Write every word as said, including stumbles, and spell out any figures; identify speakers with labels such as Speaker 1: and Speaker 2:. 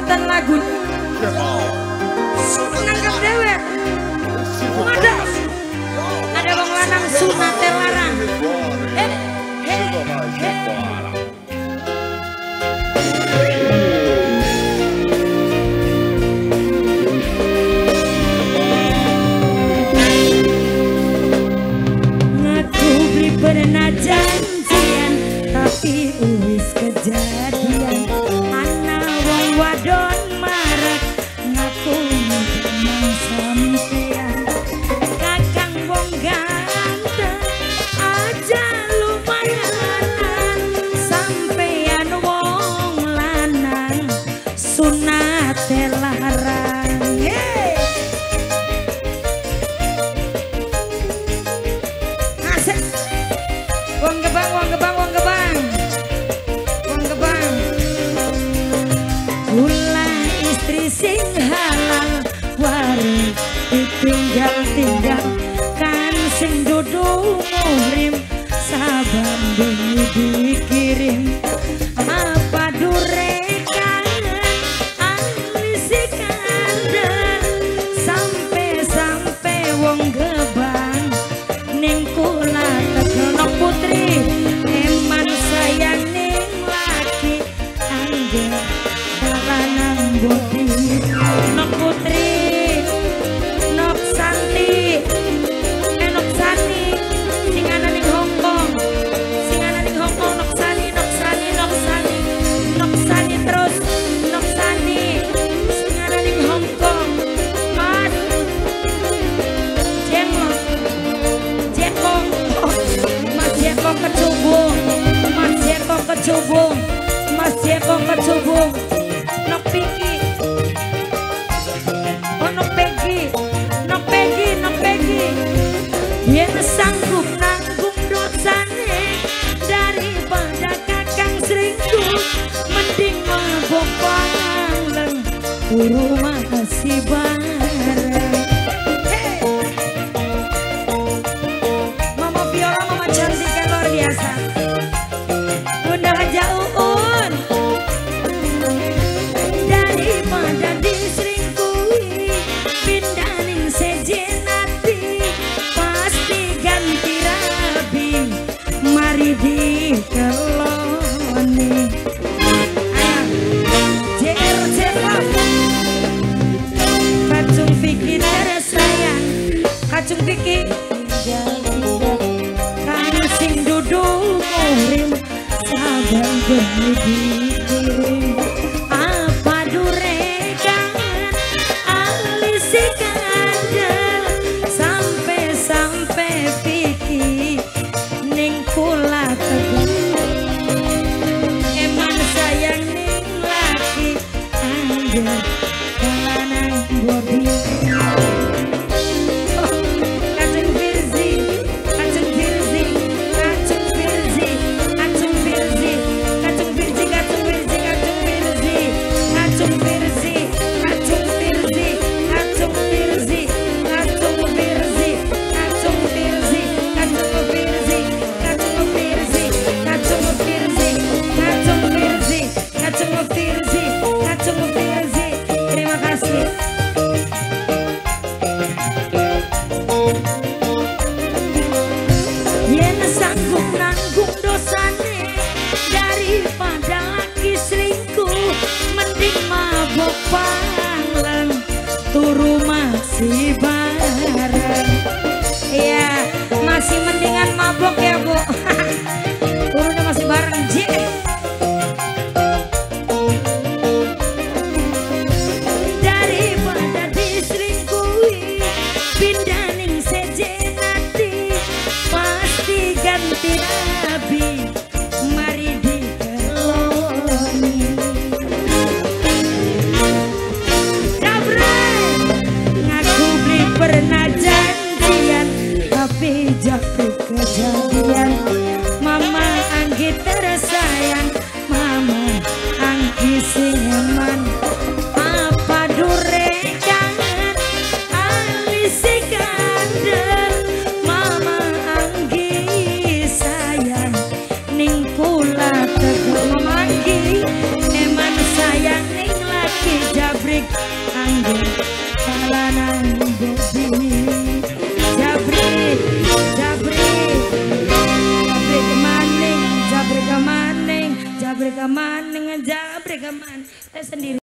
Speaker 1: sambutan lagu. Menangkap dewek. Ada, ada bang lanang sunat larang. Eh, eh, eh. Ngaku beli pernah janjian, tapi uwis kejadian. Anak wong wadon marek ngaku memang sampean. Kakang wong ganteng aja lumayan, sampean wong lanang sunat larang. Yeay. Asik. Wong gebang, wong gebang, wong gebang, wong gebang. Kula istri sing halal waris ditinggal-tinggal, kan sing dudu muhrim saban bengi dikirim. Apa durekan ahli sikandar, sampe-sampe wong gebang ning kula tegono putri. Eman sayang ning laki angger lanang bodi. Nok putri, nok santi, eh nok sani, sing ana ning Hongkong, sing ana ning Hongkong. Nok sani, nok sani, nok sani, nok sani terus, nok sani, sing ana ning Hongkong. Mas Jengkong, Jengkong, Mas Jengkong kecubung, Mas Jengkong kecubung, Mas Jengkong kecubung. Nok Piki, oh nok Pegi, nok Pegi, nok Pegi. Yen sanggup nanggung dosane daripada kakang selingkuh, mending mabok bareng rumah kasih bareng. Hey. Mama Viola, mama cantik yang luar biasa. Bunda Haja Uun, daripada diselingkuhi pindah ning sejenati, pasti ganti rabi mari dikeloni. Jer jer kacung Vicky tersayang, kacung Vicky kan sing dudu muhrim saban bengi dikirim. Apa durekan ahli sikandar, sampe-sampe Vicky ning kula teguh. Eman sayang ning laki angger lanang bodi. Kacung Firzi, kacung Firzi, kacung Firzi, kacung Firzi, kacung Firzi, kacung Firzi, kacung Firzi, kacung Firzi, kacung Firzi, kacung Firzi, kacung Firzi, kacung Firzi, kacung Firzi, kacung Firzi, kacung Firzi, kacung Firzi, kacung Firzi, kacung Firzi. Terima kasih. Yen sanggup nanggung dosane daripada laki selingkuh, mending mabok bareng turu masih bareng. Iya, masih mendingan mabok ya Bu. Turunya masih bareng J. Daripada diselingkuhi pindah ning sejenati, pasti ganti rabi mari dikeloni. Jabray ngaku beli pernah janjian, tapi jatuh kejadian. Mama anjing dalanan bobi jabri jabri jabri kemaning jabri kemaning jabri kemaning jabri kemaning saya sendiri